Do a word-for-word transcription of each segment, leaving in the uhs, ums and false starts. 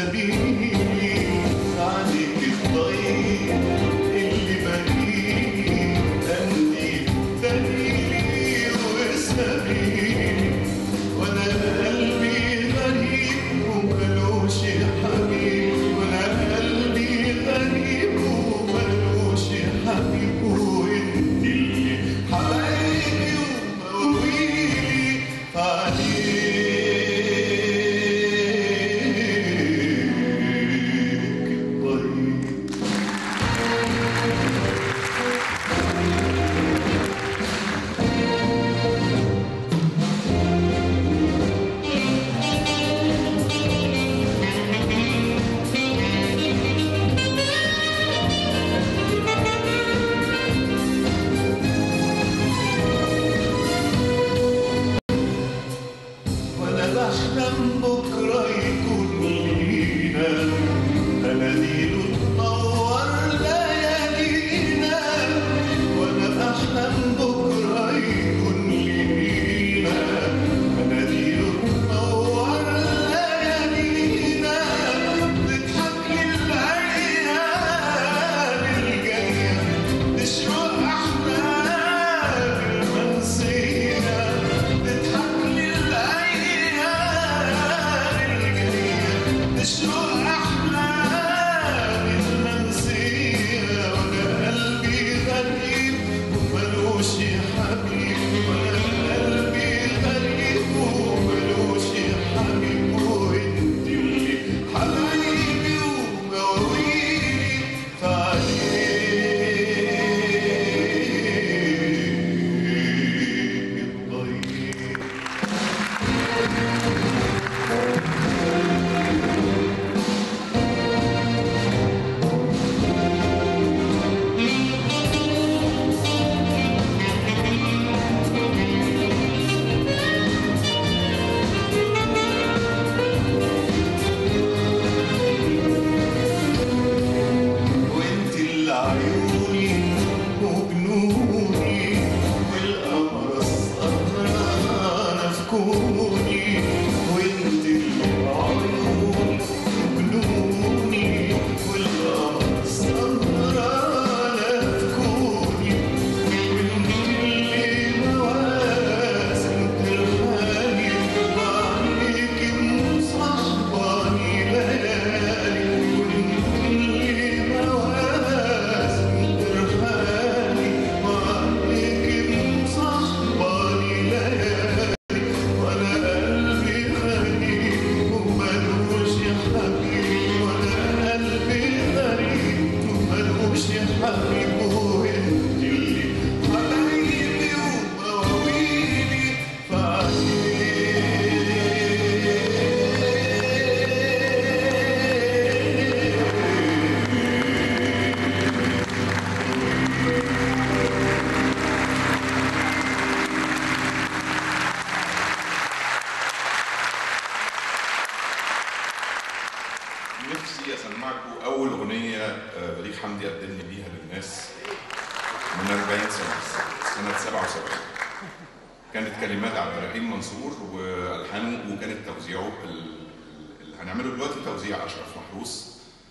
سبيلي عليك الطيب اللي بنيني قلبي دليلي وسبيلي وانا قلبي غريب وملوش حبيب وانا قلبي غريب وملوش حبيب وانت اللي حبايبي ومواويلي عليك بحلم بكرة يكون لينا أناديل تنور ليالينا وأنا بحلم بكرة يكون لينا أناديل تنور ليالينا تضحك للأيام الجاية تشرق أحلام المنسية تضحك تشرق أحلام المنسية وأنا قلبي غريب وملوش حبيب وأنا قلبي غريب وملوش حبيب وأنت اللي حبايبي ومواويلي فعليك الطيب. عيوني وجنوني والقمر السهرانة في كوني وانت اللي عيوني وجنوني والقمر السهرانة في كوني وانت اللي مواسم ترهاني وعليك مصاحباني ليالي وانت اللي مواسم نفسي اسمعكم اول اغنيه بليغ حمدي قدمني بيها للناس من أربعين سنه سنه سبعة وسبعين. كانت كلمات عبد الرحيم منصور والحانه وكانت توزيعه اللي هنعمله دلوقتي توزيع اشرف محروس،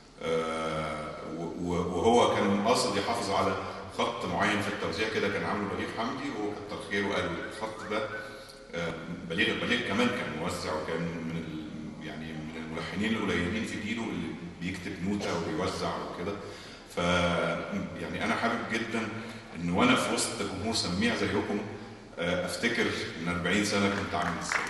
وهو كان قاصد يحافظ على خط معين في التوزيع كده كان عامله بليغ حمدي وكتر خيره وقال الخط ده بليغ بليغ كمان كان موزع وكان من يعني من الملحنين القليلين في جيله اللي بيكتب نوته وبيوزع وكده. ف يعني انا حابب جدا ان وانا في وسط جمهور سميع زيكم افتكر من أربعين سنه كنت عامل ازاي.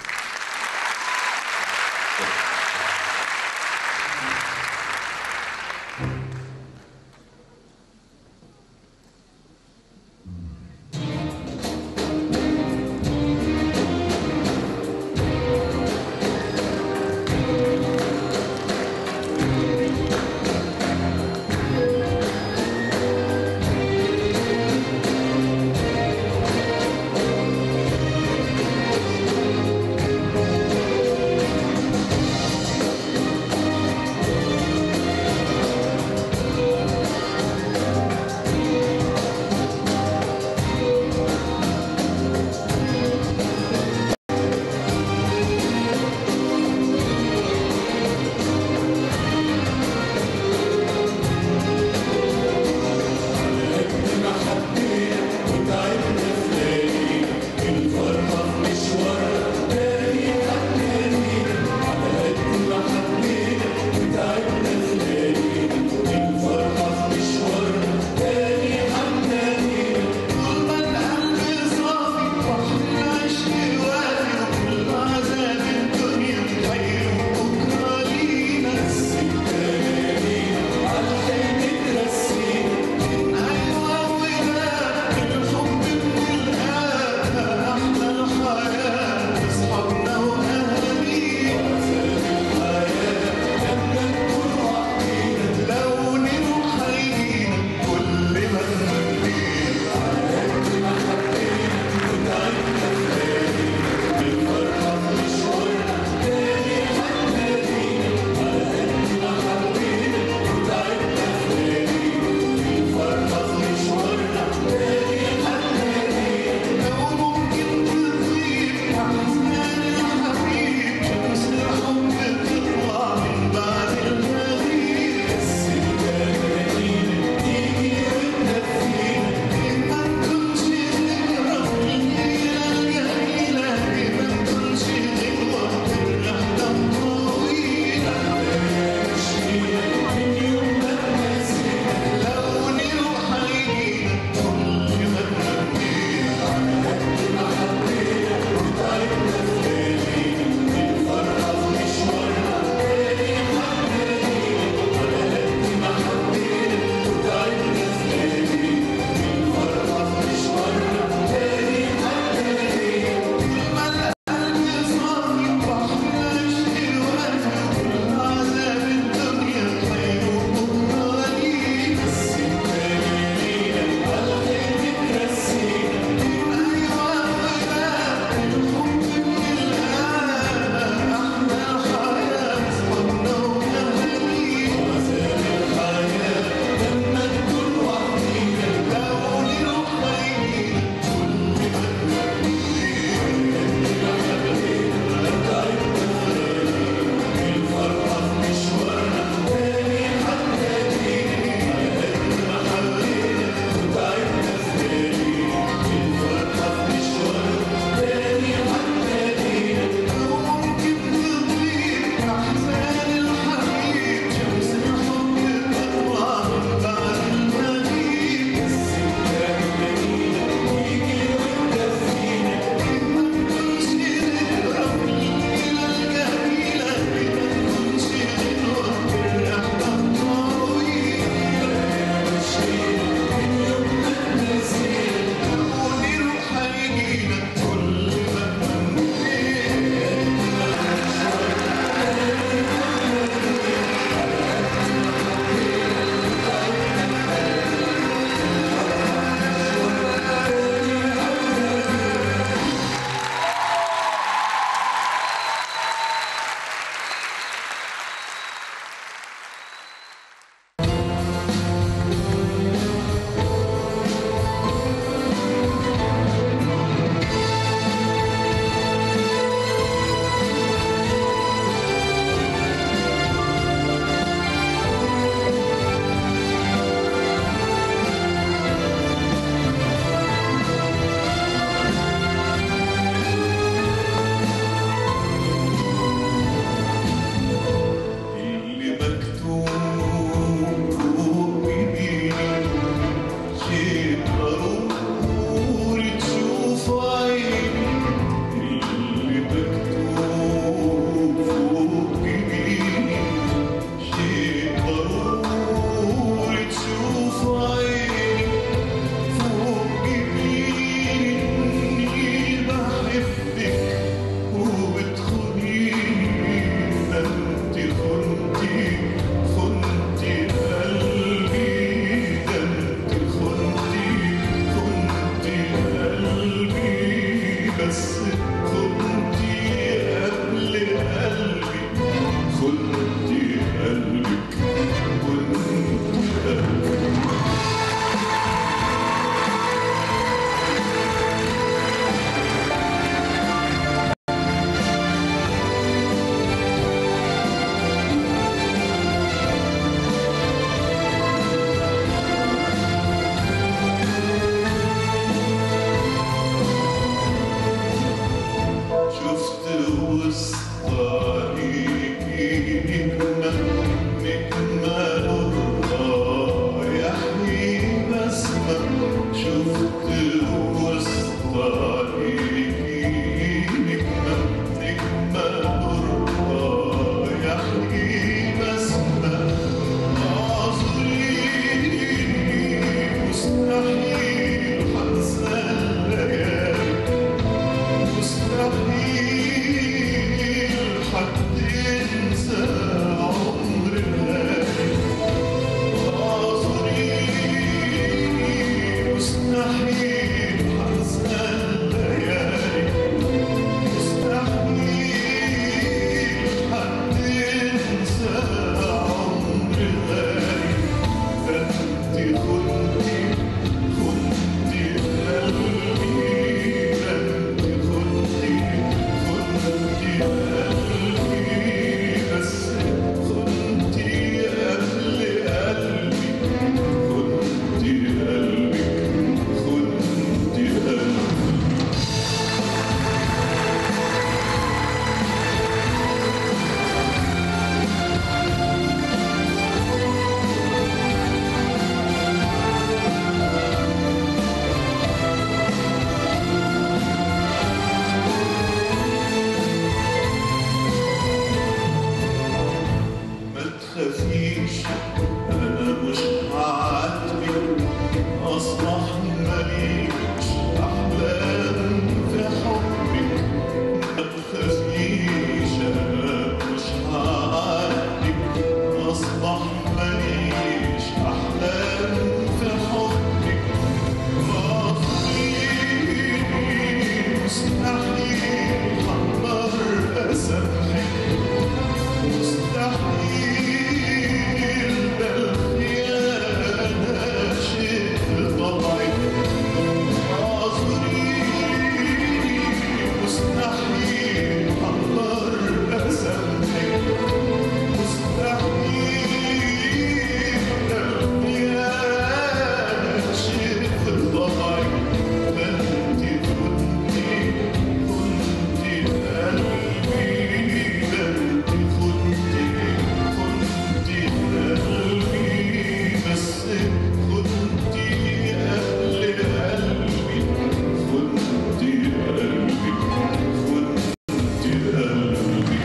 تخافيش أنا مش هعاتبك، أصبح ماليش أحلام في حبك. ما تخافيش أنا مش هعاتبك، أصبح ماليش أحلام في حبك. أخيني مستحيل هقدر أسامحك، مستحيل ده الخيانة شيء في طبعك. اعذريني مستحيل هقدر أسامحك، مستحيل ده الخيانة شيء في طبعك. ده انت كنتي كنتي قلبي، ده انت كنتي كنتي قلبي، بس كنتي أهل قلبي، كنتي قلبي، كنتي قلبي.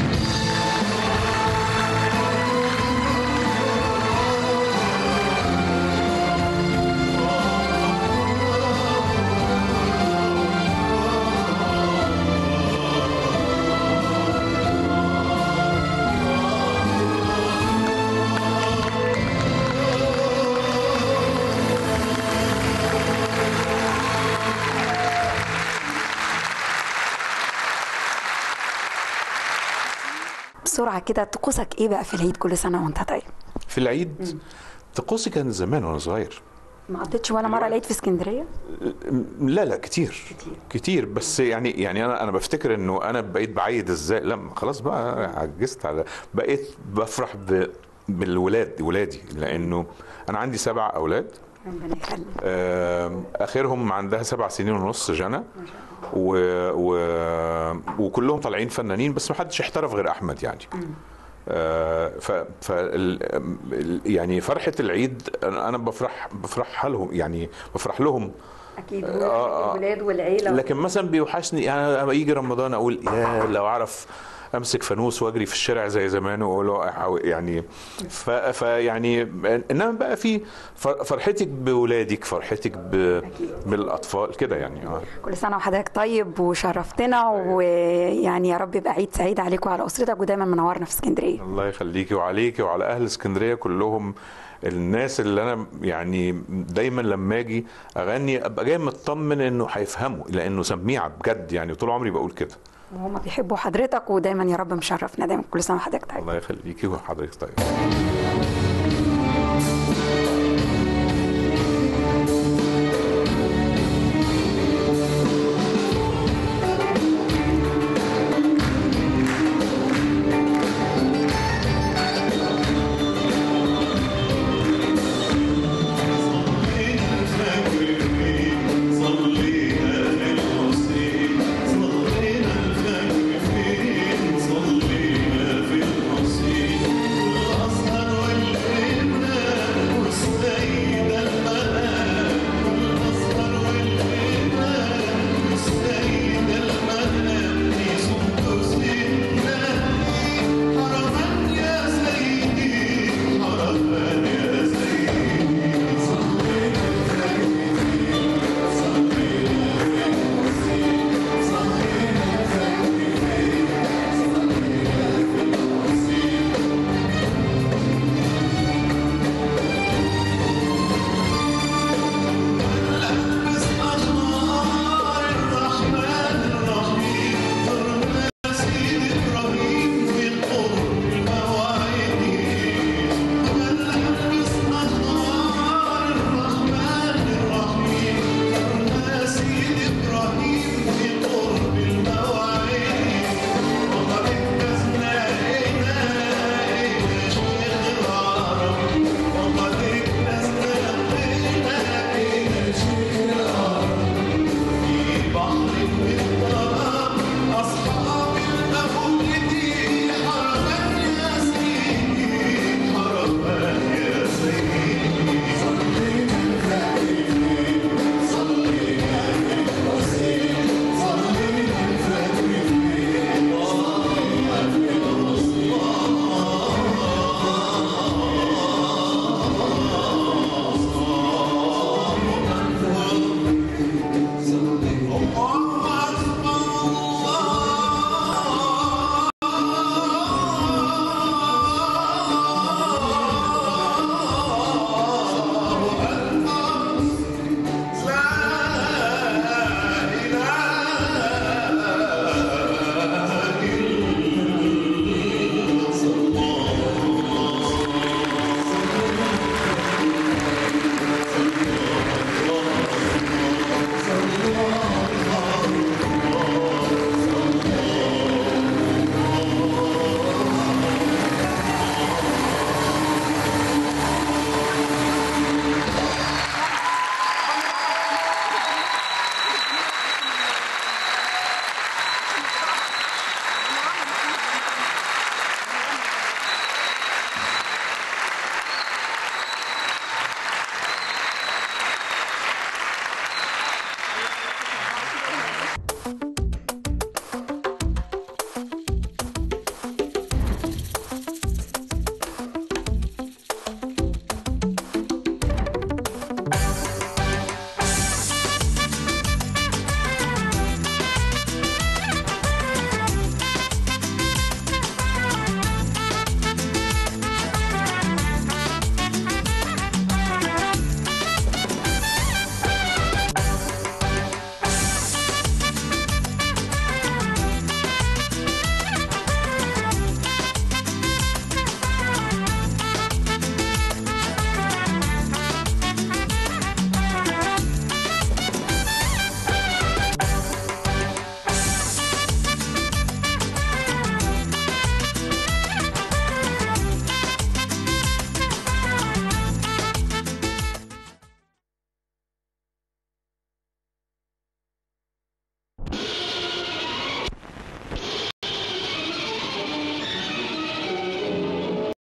بسرعه كده، طقوسك ايه بقى في العيد كل سنه وانت طيب؟ في العيد طقوسي كان زمان وانا صغير. ما قضيتش ولا مره العيد في اسكندريه؟ لا لا كتير كتير. كتير بس يعني يعني انا انا بفتكر انه انا بقيت بعيد ازاي. لا خلاص بقى عجزت على، بقيت بفرح ب بالولاد ولادي، لانه انا عندي سبع اولاد. ربنا يخليك. آم، اخرهم عندها سبع سنين ونص جنى، و... و... وكلهم طالعين فنانين، بس ما حدش احترف غير احمد يعني. آه ف, ف ال- يعني فرحه العيد انا أنا بفرح بفرح لهم، يعني بفرح لهم اكيد آه، آه. الولاد والعيله. لكن مثلا بيوحشني يعني لما يجي رمضان اقول يا لو اعرف امسك فانوس واجري في الشارع زي زمان واقول له أحاول- يعني ف- فيعني انما بقى في فر- فرحتك بولادك، فرحتك ب- بالاطفال كده يعني. اه كل سنه وحضرتك طيب وشرفتنا، ويعني يا رب يبقى عيد سعيد عليك وعلى اسرتك، ودايما منورنا في اسكندريه. الله يخليكي وعليكي وعلى اهل اسكندريه كلهم، الناس اللي انا يعني دايما لما اجي اغني ابقى جاي مطمن انه هيفهموا، لانه سميعه بجد يعني، طول عمري بقول كده. وهم بيحبوا حضرتك، ودايما يا رب مشرفنا دايما. كل سنه وحضرتك طيب. الله يخليكي وحضرتك طيب.